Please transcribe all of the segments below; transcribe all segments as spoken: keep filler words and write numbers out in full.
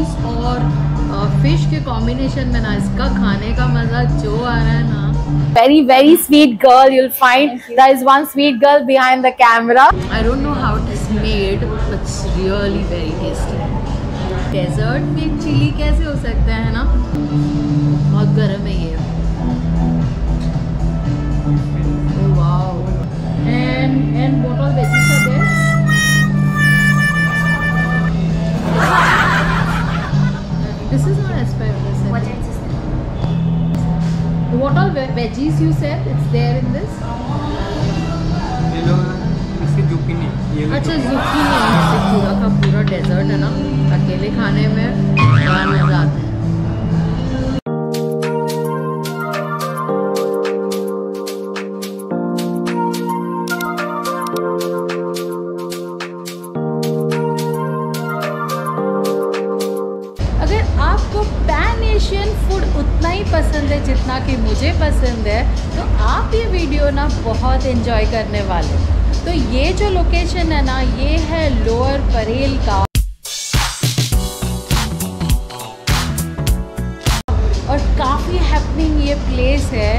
Juice और fish के combination में ना इसका खाने का मजा जो आ रहा है ना। Very very sweet girl, you'll find there is one sweet girl behind the camera. I don't know how it is made, but it's really very tasty. Desert में चिली कैसे हो सकता है ना, बहुत गर्म है ये। Oh wow. And and what all veggies are there? This is not asparagus. What is this? What all veggies you said? It's there in this? ये लो, इसकी zucchini। अच्छा zucchini है, पूरा का पूरा डेजर्ट है ना, अकेले खाने में बड़ा मजा आता है। उतना ही पसंद है जितना कि मुझे पसंद है, तो आप ये वीडियो ना बहुत एंजॉय करने वाले। तो ये जो लोकेशन है ना, ये है लोअर परेल का, और काफ़ी हैपनिंग ये प्लेस है।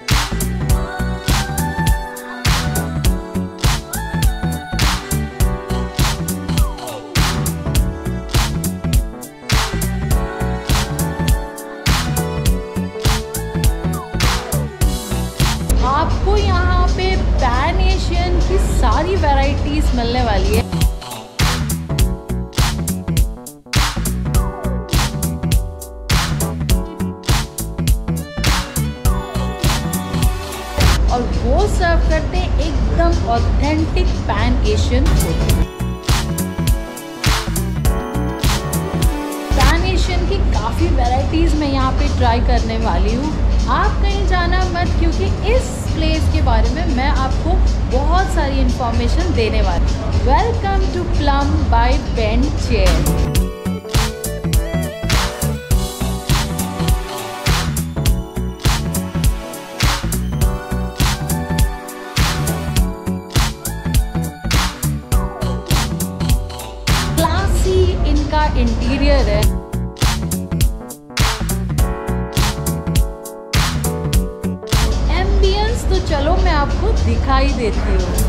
आपको यहाँ पे पैन एशियन की सारी वैरायटीज मिलने वाली है। और वो सर्व करते हैं एकदम authentic pan Asian food. Pan Asian की काफ़ी वैरायटीज मैं यहाँ पे ट्राई करने वाली हूँ। आप कहीं जाना मत, क्योंकि इस प्लेस के बारे में मैं आपको बहुत सारी इंफॉर्मेशन देने वाली हूँ। Welcome to plum by bent chair. Classy इनका इंटीरियर है। तो चलो मैं आपको दिखाई देती हूँ।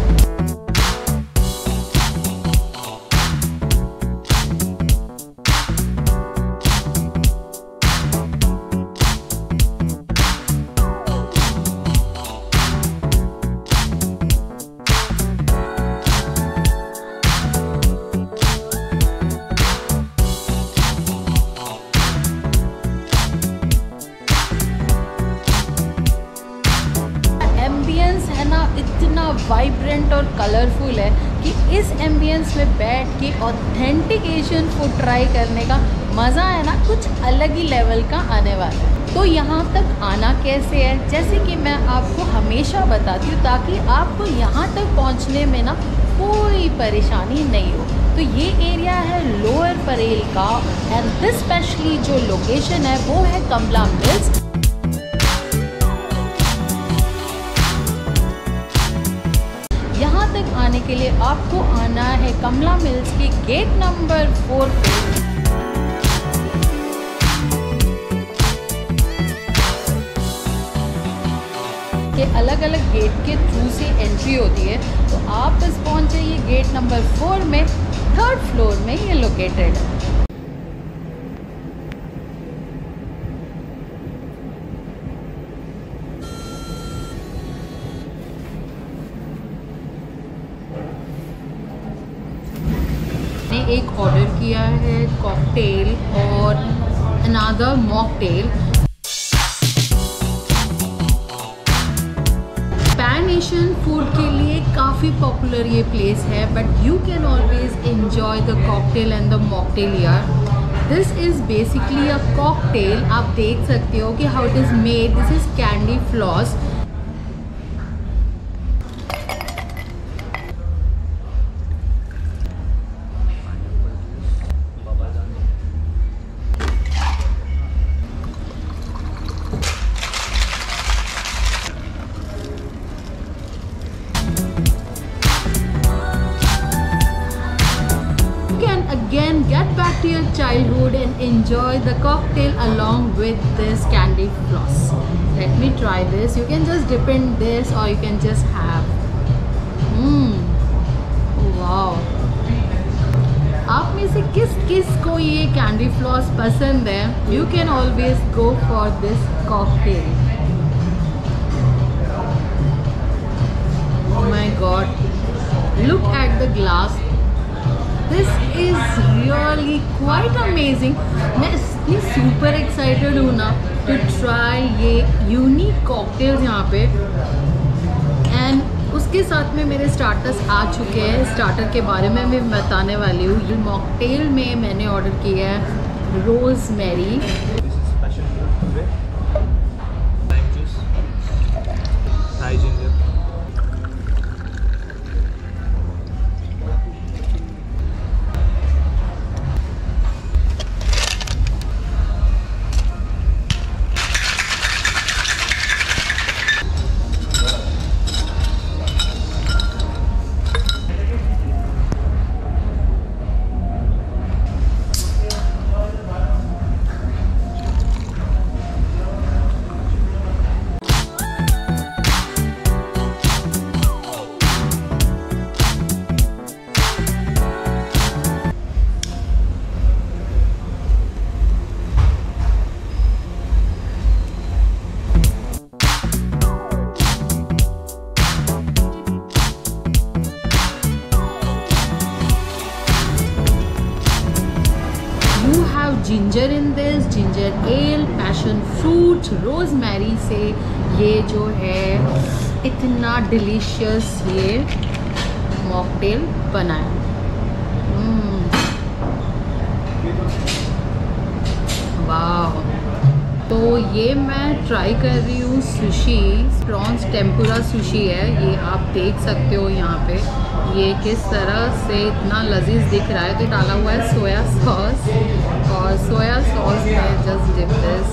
इतना वाइब्रेंट और कलरफुल है कि इस एम्बियंस में बैठ के ऑथेंटिक एशियन फूड ट्राई करने का मज़ा है ना, कुछ अलग ही लेवल का आने वाला है। तो यहाँ तक आना कैसे है, जैसे कि मैं आपको हमेशा बताती हूँ, ताकि आपको यहाँ तक पहुँचने में ना कोई परेशानी नहीं हो। तो ये एरिया है लोअर परेल का, एंड दिस स्पेशली जो लोकेशन है वो है कमला मिल्स। यहाँ तक आने के लिए आपको आना है कमला मिल्स की गेट नंबर फोर पे। के अलग अलग गेट के थ्रू से एंट्री होती है। तो आप बस पहुँच जाइए गेट नंबर फोर में, थर्ड फ्लोर में ये लोकेटेड है। एक ऑर्डर किया है कॉकटेल और another mocktail. Pan Asian food के लिए काफ़ी पॉपुलर ये प्लेस है, but you can always enjoy the cocktail and the mocktail यार। This is basically a cocktail. आप देख सकते हो कि how it is made. This is candy floss. Again, get back to your childhood can enjoy the cocktail along with this candy floss. Let me try this. You can just dip in this or you can just have. Mmm. Wow. आप में से किस किस को ये candy floss पसंद है? You can always go for this cocktail. Oh my God! Look at the glass. This is really quite amazing. मैं इतनी super excited हूँ ना to try ये unique cocktails यहाँ पे. And उसके साथ में मेरे स्टार्टर्स आ चुके हैं. स्टार्टर के बारे में मैं बताने वाली हूँ. ये मॉकटेल में मैंने ऑर्डर किया है rosemary. Ginger in this, ginger ale, passion fruit, rosemary से ये जो है इतना डिलीशियस ये मॉकटेल बना है. वाह. तो ये मैं ट्राई कर रही हूँ सुशी. प्रॉन्स टेम्पुरा सुशी है. ये आप देख सकते हो यहाँ पे ये किस तरह से इतना लजीज दिख रहा है. तो डाला हुआ है सोया सॉस और सोया सॉस में just dip this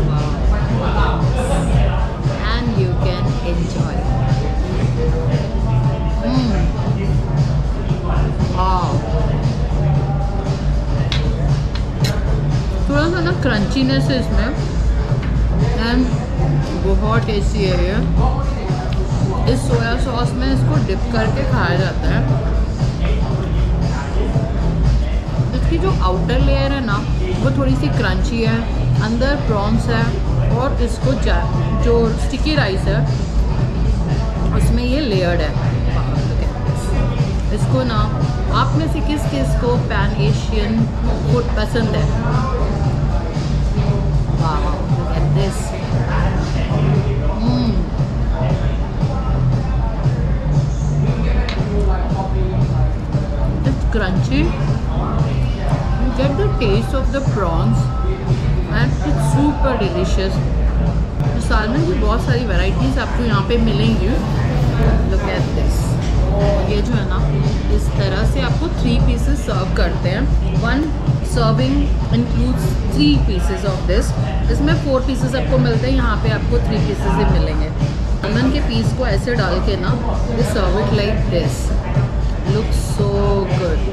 and you can enjoy. थोड़ा सा ना क्रंचीनेस है इसमें एंड बहुत टेस्टी है ये. इस सोया सॉस में इसको डिप करके खाया जाता है. इसकी जो आउटर लेयर है ना वो थोड़ी सी क्रंची है. अंदर प्रॉन्स है और इसको जो स्टिकी राइस है उसमें ये लेयर्ड है. इसको ना आप में से किस किस को पैन एशियन फूड पसंद है? वाह, look at this. Mm. It's crunchy. You get the taste of the prawns and it's super delicious. Salmon की बहुत सारी वैरायटीज़ आपको यहाँ पे मिलेंगी. Look at this. ये जो है ना इस तरह से आपको थ्री पीसेस सर्व करते हैं. One serving includes three pieces of this. इसमें फोर पीसेस आपको मिलते हैं. यहाँ पे आपको थ्री पीसेस ही मिलेंगे. लेमन के पीस को ऐसे डाल के ना they serve it like this. Look so good.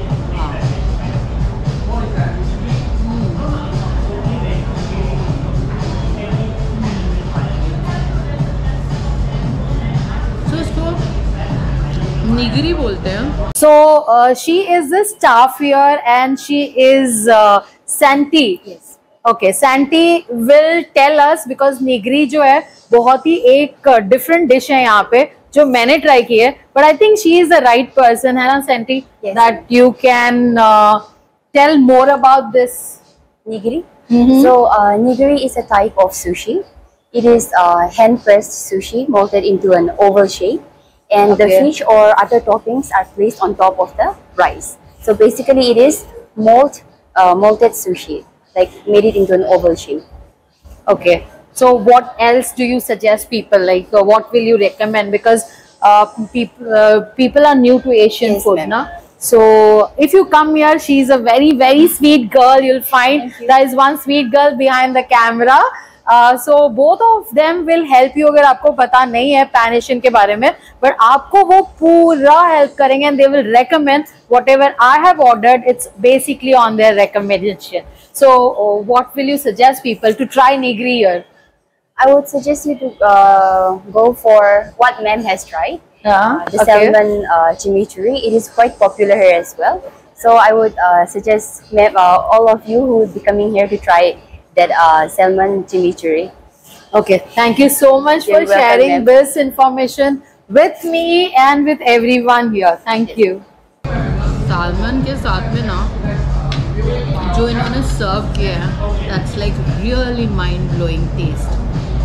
Nigiri बोलते हैं. So uh, she is the staff here and she is uh, Santi. Yes. Okay, Santi will tell us because निगरी जो है बहुत ही एक डिफरेंट डिश है यहाँ पे जो मैंने ट्राई की है. But I think she is the right person, है ना Santi? Yes. That you can uh, tell more about this. Nigiri. Mm-hmm. So uh, nigiri is a type of sushi. It is uh, hand pressed sushi molded into an oval shape. And Okay. the fish or other toppings are placed on top of the rice. So basically, it is mold, uh, molded sushi, like made it into an oval shape. Okay. So what else do you suggest people? Like uh, what will you recommend? Because uh, people uh, people are new to Asian Yes, food, ma'am. na? So if you come here, she's a very very sweet girl. You'll find Thank you. there is one sweet girl behind the camera. So both of them will help you अगर आपको पता नहीं है pan Asian के बारे में, but आपको वो पूरा हेल्प करेंगे and they will recommend whatever I have ordered. It's basically on their recommendation. So uh, what will you suggest people to try nigri here? I would suggest you to uh, go for what ma'am has tried. Yeah, Uh, the okay. salmon uh, chimichurri. It is quite popular here as well. So I would uh, suggest ma'am, uh, all of you who would be coming here to try that uh, salmon chimichurri. Okay, thank you so much You're for welcome, sharing ma'am. this information with me and with everyone here. Thank you. Salmon के साथ में ना जो इन्होंने serve किया है, that's like really mind blowing taste.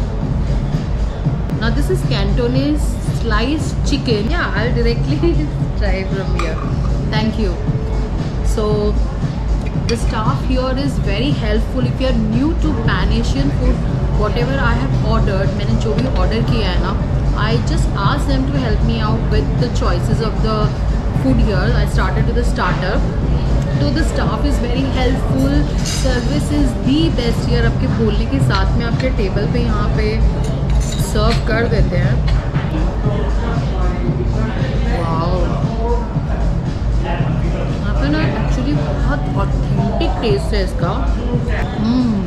Now this is Cantonese sliced chicken. Yeah, I'll directly try from here. Thank you. So the staff here is very helpful. If you are new to Pan Asian food, whatever I have ordered, मैंने जो भी order किया है ना, I just asked them to help me out with the choices of the food here. I started with the starter. So the staff is very helpful. Service is the best here. आपके बोलने के साथ में आपके table पे यहाँ पे सर्व कर देते हैं. वाओ, यहाँ पे ना एक्चुअली बहुत ऑथेंटिक टेस्ट है इसका. हम्म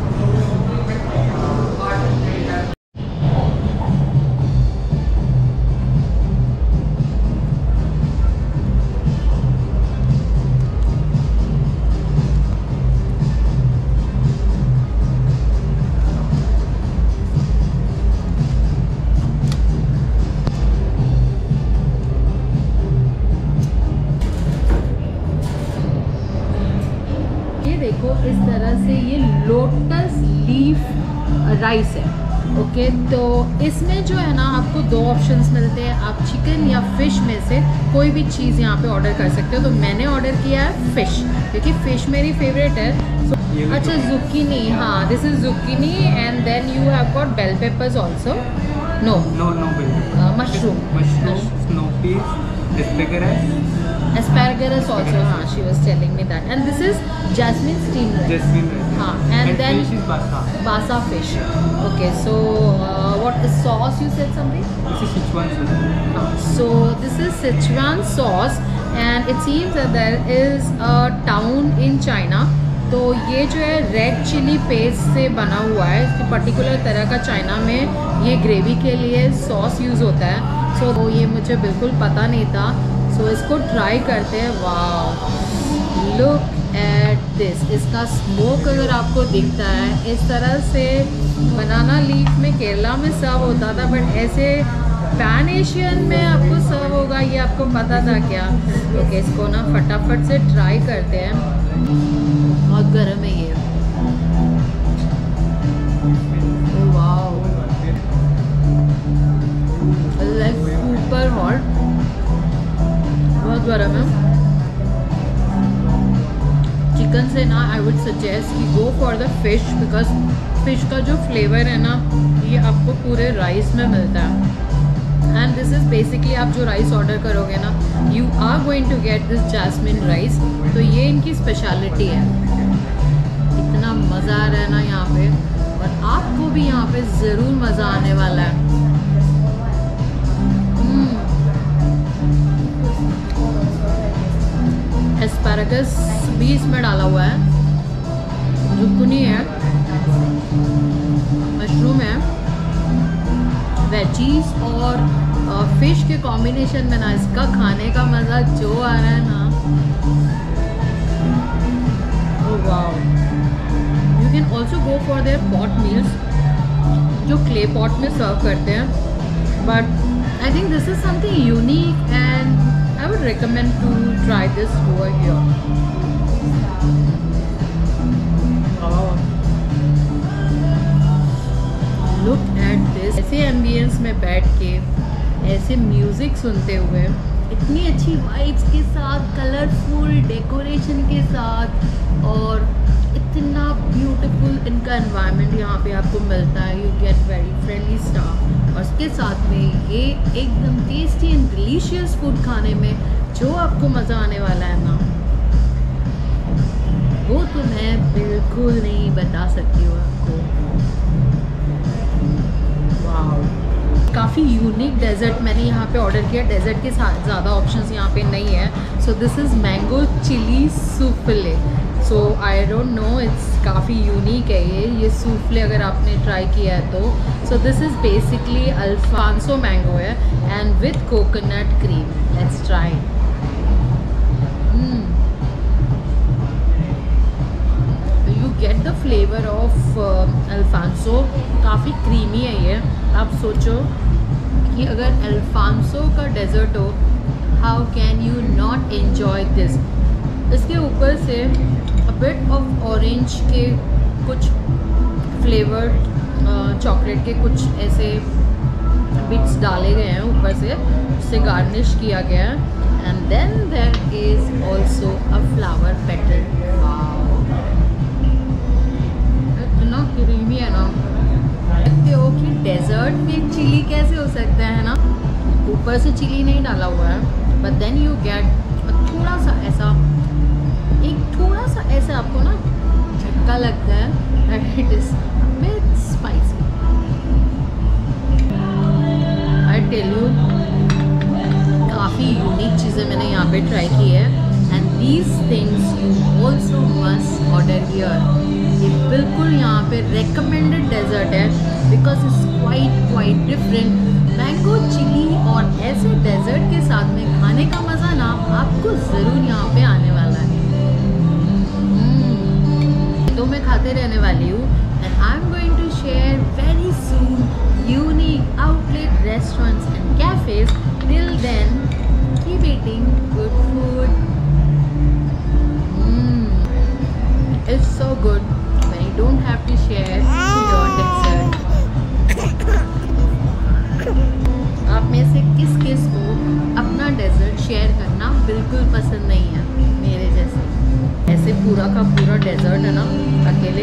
देखो इस तरह से ये लोटस लीफ राइस है. ओके, तो इसमें जो है ना आपको दो ऑप्शंस मिलते हैं. आप चिकन या फिश में से कोई भी चीज़ यहाँ पे ऑर्डर कर सकते हो. तो मैंने ऑर्डर किया है फिश, क्योंकि फिश मेरी फेवरेट है. so, अच्छा, जुकीनी. हाँ, this is zucchini and then you have got bell peppers also. No No, no, baby. Mushroom. Mushroom, snow peas, asparagus, Asparagus also, हाँ, she was telling me that. And this is jasmine steamed rice. jasmine rice. हाँ, and then fish is basa. basa fish. Okay, so uh, what is sauce? You said something? This is Sichuan sauce. Uh, so this is Sichuan sauce, and it seems that there is a town in China. तो ये जो है red chilli paste से बना हुआ है. इसकी particular तरह का चाइना में ये ग्रेवी के लिए सॉस यूज़ होता है. सो so, ये मुझे बिल्कुल पता नहीं था. सो so, इसको ट्राई करते हैं. Wow, look at this. इसका स्मोक अगर आपको दिखता है, इस तरह से बनाना लीफ में केरला में सर्व होता था, बट ऐसे पैन एशियन में आपको सर्व होगा, ये आपको पता था क्या? ओके okay, इसको ना फटाफट से ट्राई करते हैं. बहुत गर्म है ये. Wow, like super hot. बहुत गर्म है. चिकन से ना आई वुड सजेस्ट कि go for the fish, because fish का जो फ्लेवर है ना ये आपको पूरे राइस में मिलता है. एंड दिस इज़ बेसिकली आप जो राइस ऑर्डर करोगे ना, you are going to get this jasmine rice. तो ये इनकी स्पेशलिटी है. इतना मज़ा आ रहा है ना यहाँ पे, और आपको भी यहाँ पे ज़रूर मज़ा आने वाला है. एस्पैरागस भी इसमें डाला हुआ है, जुकनी है, मशरूम है, वेजीज और फिश के कॉम्बिनेशन में ना इसका खाने का मज़ा जो आ रहा है ना. Oh wow. You can also go for their pot meals जो क्ले पॉट में सर्व करते हैं, but I think this is something unique and I would recommend to try this over here. Oh. Look at this. ऐसे ambience में बैठ के ऐसे music सुनते हुए, इतनी अच्छी वाइब्स के साथ, कलरफुल डेकोरेशन के साथ, और इतना ब्यूटीफुल इनका एनवायरनमेंट यहाँ पे आपको मिलता है. You get very friendly staff, और उसके साथ में ये एकदम टेस्टी एंड डिलीशियस फूड खाने में जो आपको मज़ा आने वाला है ना. वो तो मैं बिल्कुल नहीं बता सकती हूँ आपको। वाह, काफ़ी यूनिक डेजर्ट मैंने यहाँ पे ऑर्डर किया। डेजर्ट के साथ ज़्यादा ऑप्शंस यहाँ पे नहीं है। So this is mango chilli souffle. So I don't know, it's काफ़ी यूनिक है ये ये सूफले अगर आपने ट्राई किया है तो। So this is basically alphonso mango है and with coconut cream. Let's try. You get the flavour of alphonso, काफ़ी क्रीमी है ये। आप सोचो कि अगर अल्फांसो का डेजर्ट हो, how can you not enjoy this. इसके ऊपर से बिट ऑफ ऑरेंज के कुछ फ्लेवर, चॉकलेट के कुछ ऐसे बिट्स डाले गए हैं ऊपर से, उससे गार्निश किया गया है। And then there is also a flower petal. Wow, इतना क्रीमी है ना। देखते हो कि डेजर्ट में चिली कैसे हो सकता है ना। ऊपर से चिली नहीं डाला हुआ है, बट देन यू गेट थोड़ा सा ऐसा, एक थोड़ा सा ऐसे आपको ना झटका लगता है। It is bit spicy. I tell you, काफ़ी यूनिक चीज़ें मैंने यहाँ पे ट्राई की है। And these things you also must order here. ये बिल्कुल यहाँ पे रेकमेंडेड डेजर्ट है because it's quite quite different. Mango chilli और ऐसे डेजर्ट के साथ में खाने का मज़ा ना आपको ज़रूर यहाँ पे आने वाला है। तो मैं खाते रहने वाली हूँ। And I am going to share very soon unique outlet restaurants and cafes. Till then keep eating good food. It's so good when you don't have to share your dessert. आप में से किस किस को अपना डेजर्ट शेयर करना बिल्कुल पसंद नहीं है मेरे जैसे। ऐसे पूरा का पूरा डेजर्ट है ना, अकेले